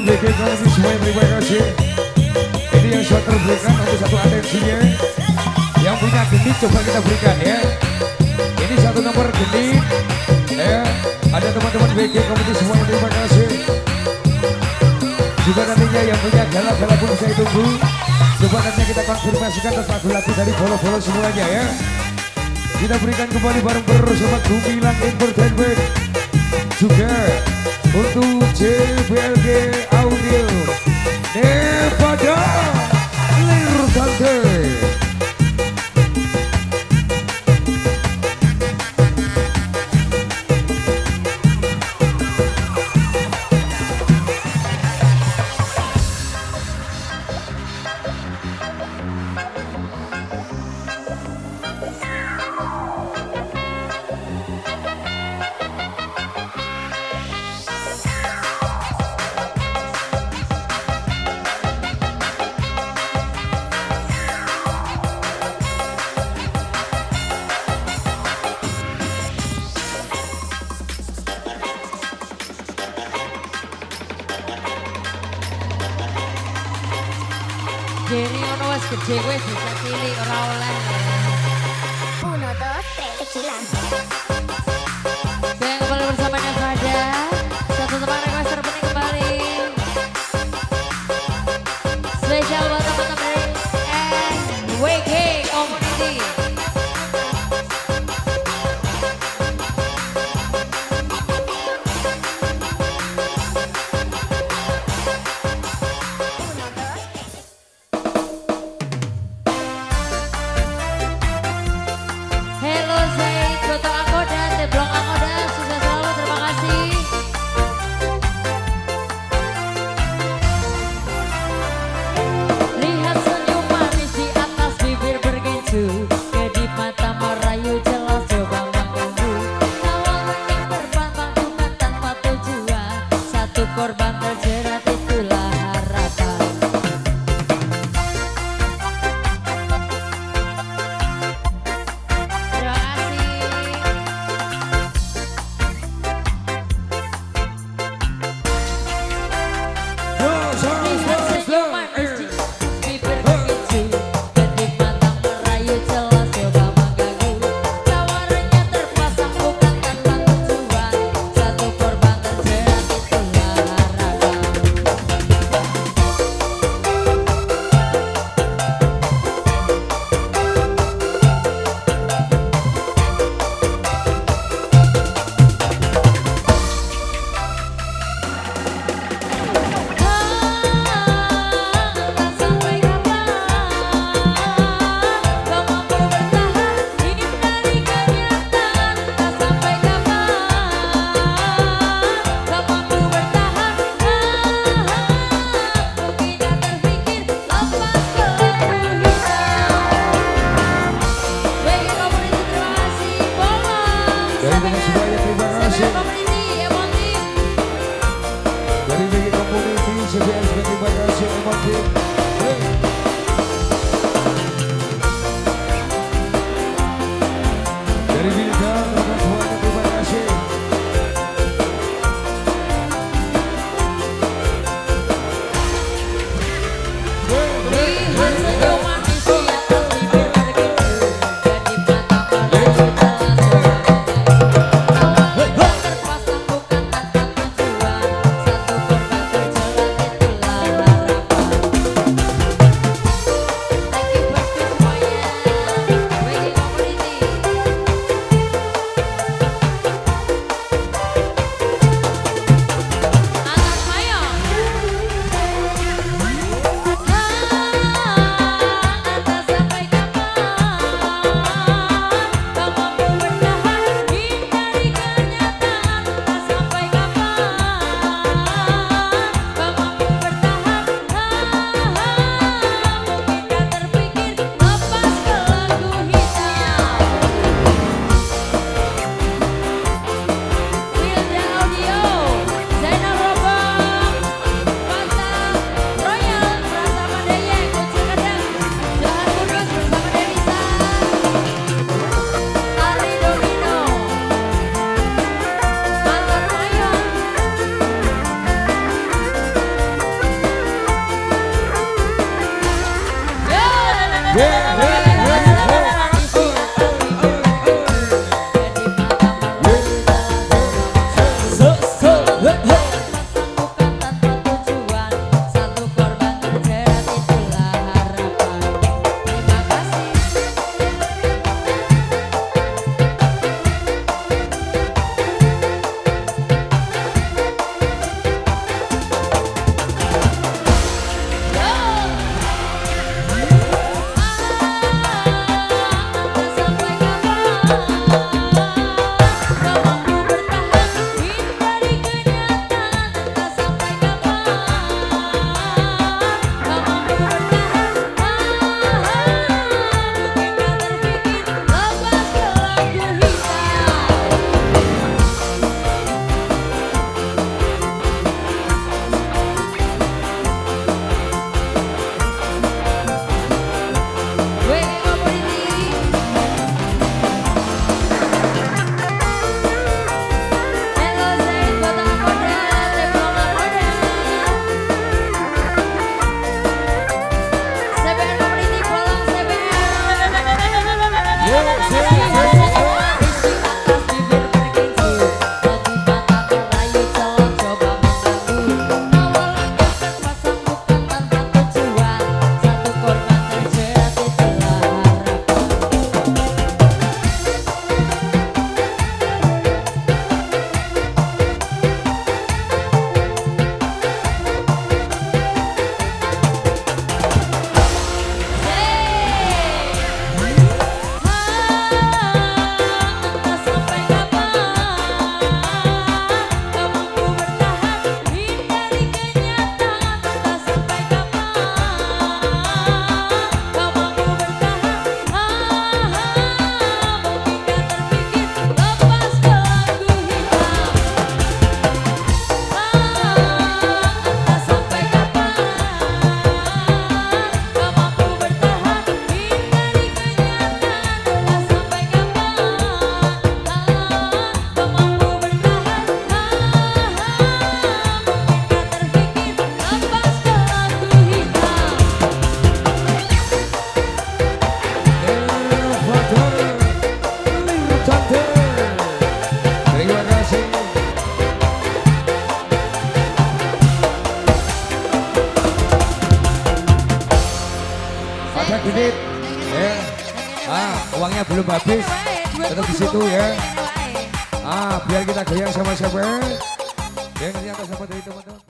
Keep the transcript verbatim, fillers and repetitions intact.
W G Community semuanya terima kasih. Ini yang sudah terberikan untuk satu atensinya. Yang punya genit coba kita berikan ya. Ini satu nomor genit ya. Ada teman-teman W G Community semuanya terima kasih. Juga nantinya yang punya gala-gala pun saya tunggu. Coba nantinya kita konfirmasikan atas lagu-lagu dari bolo-bolo semuanya ya. Kita berikan kembali bareng bersama Gumilang Entertainment. Juga untuk J B L G Audio Nevada Lirtante. Jadi ono wis gede wis bisa cilik ora oleh. Uno, dos, tres, tequila. Saya kembali bersama Nevada. Satu teman request terpenuhi kembali. Spesial buat teman-teman dari W G Community. Hello Zaid, Toto Angkota. belum habis. Tetap di situ ya. Ah, biar kita goyang sama-sama. Yang nanti atas sama dari teman-teman.